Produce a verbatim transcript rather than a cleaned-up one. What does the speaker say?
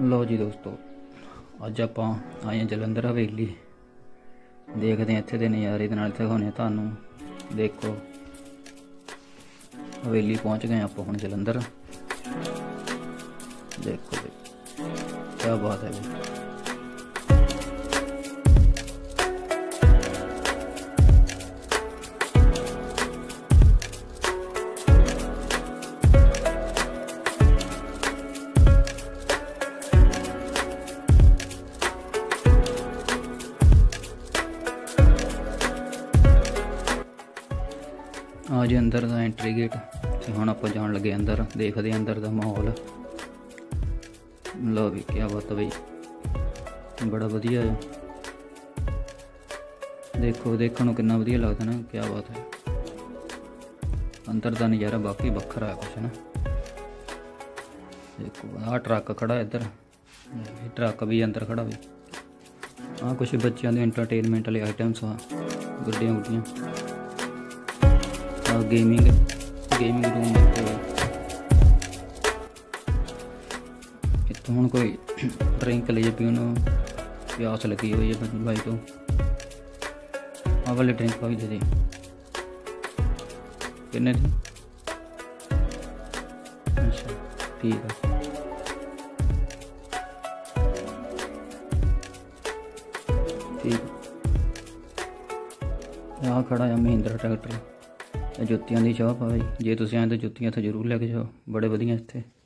लो जी दोस्तों, अज आप आए जलंधर हवेली देखते हैं इत्थे दे नज़ारे दे नाल दिखाने तुहानूं। देखो हवेली पहुँच गए आप हुण जलंधर। देखो जी क्या बात है भाई। आज अंदर का एंट्री गेट ते हुण आपां जाण लगे अंदर। देखते अंदर का माहौल। लो भी क्या बात है भाई, बड़ा वधिया है। देखो देखने को कितना वधिया लगता ना, क्या बात है। अंदर का नज़ारा बाकी वखरा है कुछ ना। देखो आ ट्रक खड़ा है इधर, ट्रक भी अंदर खड़ा भी। हाँ कुछ बच्चों के एंटरटेनमेंट वाले आइटम्स आ, गड्डियां गुड्डियां, गेमिंग गेमिंग रूम इतों हूँ कोई ड्रिंक लिए पीने प्यास लगी हुई है भाई तो आ वाले ड्रिंक भाई दे दी किन्ने दी। अच्छा ठीक है, ठीक आ खड़ा है महिंद्रा ट्रैक्टर। जुत्तियां की शॉप है भाई, जे तुसीं आए तो जुत्तियां इत्थे जरूर लैके जाओ, बड़े वधिया इत्थे।